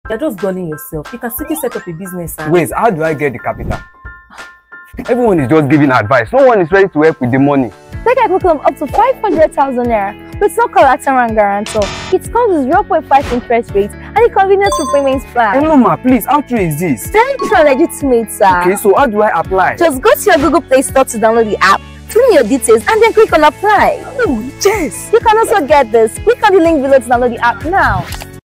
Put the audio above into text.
You're just dulling yourself. You can simply set up a business and... Wait, how do I get the capital? Everyone is just giving advice. No one is ready to help with the money. Take a quick loan up to 500,000 naira with no collateral and guarantor. It comes with 0.5 interest rate and a convenience repayment plan. Hello ma, please, how true is this? Very true and legitimate, sir. Okay, so how do I apply? Just go to your Google Play Store to download the app, fill in your details and then click on apply. Oh, yes! You can also get this. Click on the link below to download the app now.